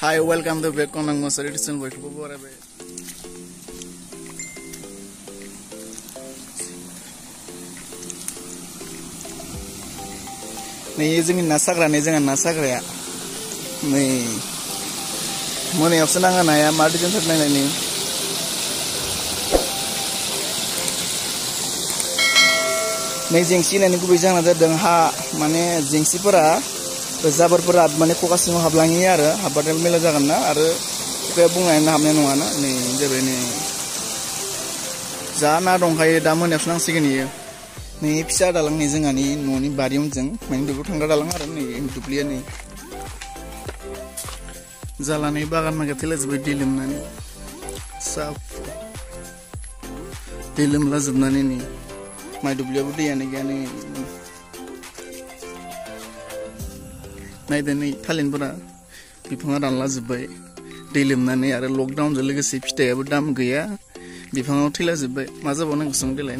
Hi, welcome to back on Angosari Edition by Kubora. Using Nasagra, using a Nasagra. Money of Sananga, I am Martin Satellite. Jingsi and Kubizan other than Ha Mane Jingsipura, the Zabarpura, Manekokas Hablangiara, Habatam Milazagana, Pebung and Hamenuana, Jebene Zana don't hire Damon of Nansigani. Nipsad along Nizangani, Noni Badium Zing, when the Rutanga along to Pliani Zalani Bagan Magatilas with Dilim South Dilim Lazanani. My WD and again, neither Talinbura, people not on Lazabay, Dilim Nani are lockdown the legacy stay about Dam Gaya, before Tilazabay, Mazabon some delay.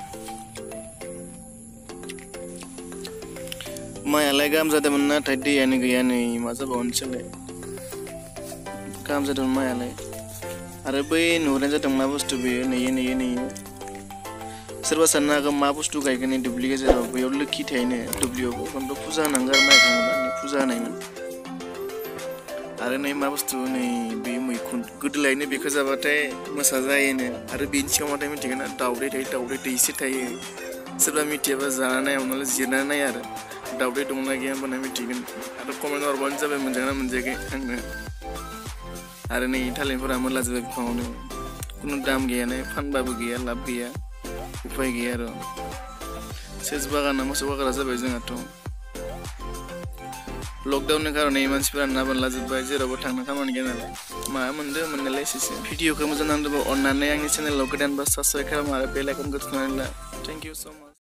My allegams at the Manat idea and Guyani, Mazabon Chile comes at my alley. Arabe, no reason to Mavos to be any. Serba sana ka mapus tu kai kani duplicate jero be ul kit hai ne duplicate kon to puja nangar mai kan puja nai man are nai mapus tu nei be mui kun good line ne because abate masaja ye ne are bin chha mata mi thikana daude thai isi thai serba mi teba jana nai onal jina nai yar daude dongna ge bana mi thikan are comment or ban jabe manjana manje ke are nei thalen pura mala jabe phone kunu dam ge ne fan babu ge lab ge Upay gero. Says Bagana Moswaka Zabazan at home. Lockdown the car name and Spiran Navan Lazard by Zero Botana come on again. My Amanda Manalasis. Video comes on the Nana channel located and Bassa Karamara Pelacum. Thank you so much.